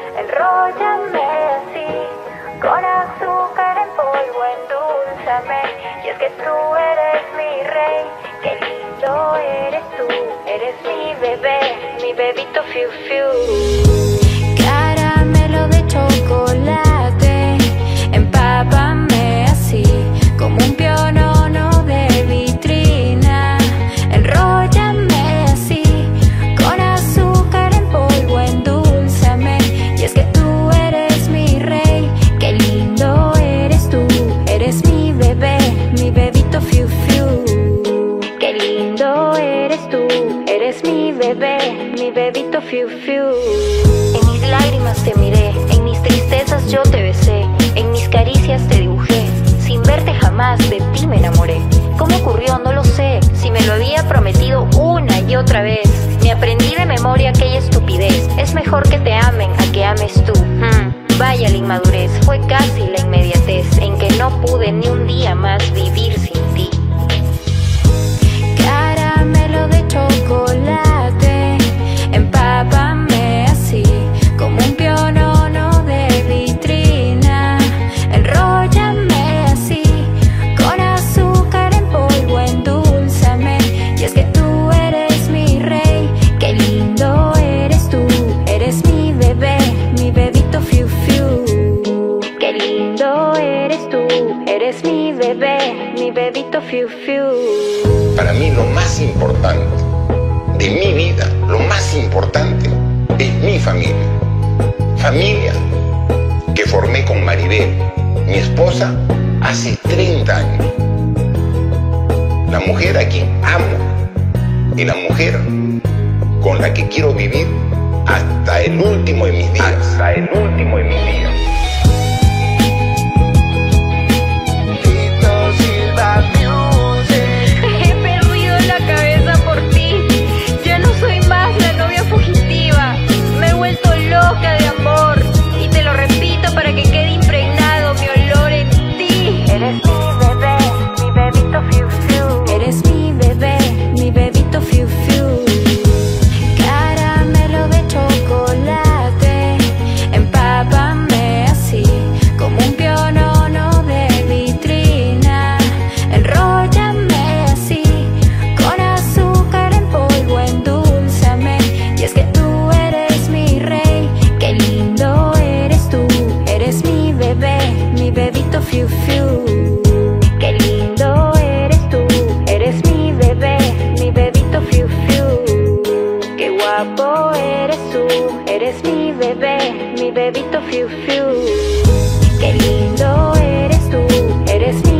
Enróllame así, con azúcar en polvo, endulzame. Y es que tú eres mi rey, qué lindo eres tú. Eres mi bebito fiu fiu. Caramelo de chocolate, empápame así, como un pionono de vitrina. Enróllame así, con azúcar en polvo, endulzame. Y es que tú eres mi rey, qué lindo eres tú. Eres mi bebito fiu fiu. Qué lindo eres tú, eres mi bebito fiu fiu. En mis lágrimas te miré, en mis tristezas yo te besé, en mis caricias te dibujé. Sin verte jamás de ti me enamoré. ¿Cómo ocurrió? No lo sé. Si me lo había prometido una y otra vez. Me aprendí de memoria aquella estupidez. Es mejor que te amen a que ames tú. Vaya la inmadurez, fue casi la inmediatez en que no pude ni un día más vivir sin ti. Caramelo de chocolate, empápame así, como un pionono de vitrina. Enróllame así, con azúcar en polvo, endulzame. Y es que tú eres mi rey, qué lindo eres tú. Eres mi bebito fiu fiu. Qué lindo eres tú, eres mi bebito fiu fiu. Para mí lo más importante de mi vida, lo más importante es mi familia. Familia que formé con Maribel, mi esposa, hace 30 años. La mujer a quien amo y la mujer con la que quiero vivir hasta el último de mis días. Hasta el último de mis días. He perdido la cabeza por ti. Ya no soy más la novia fugitiva. Me he vuelto loca de amor. Y te lo repito para que quede impregnado mi olor en ti. Eres mi bebito fiu fiu. Eres mi bebito fiu fiu. Caramelo de chocolate, empápame así, como un pionono de vitrina. Enróllame así, con azúcar en polvo, endulzame. Y es que tú eres mi rey, qué lindo eres tú. Eres mi bebito fiu fiu. Qué lindo eres tú, eres mi bebito fiu fiu. Qué guapo eres tú, eres mi bebito fiu fiu. Qué lindo eres tú, eres mi